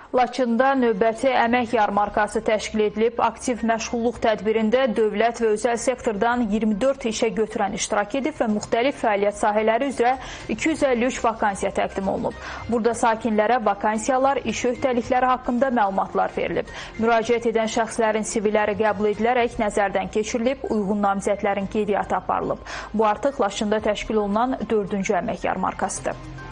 Laçında növbəti əmək yarmarkası təşkil edilib. Aktiv məşğulluq tədbirində dövlət və özəl sektordan 24 işə götürən iştirak edib və müxtəlif fəaliyyət sahələri üzrə 253 vakansiya təqdim olunub. Burada sakinlərə vakansiyalar, iş öhdəlikləri haqqında məlumatlar verilib. Müraciət edən şəxslərin CVləri qəbul edilərək nəzərdən keçirilib, uyğun namizədlərin qeydiyyatı aparılıb. Bu artıq Laçında təşkil olunan 4-cü əmək yarmarkasıdır.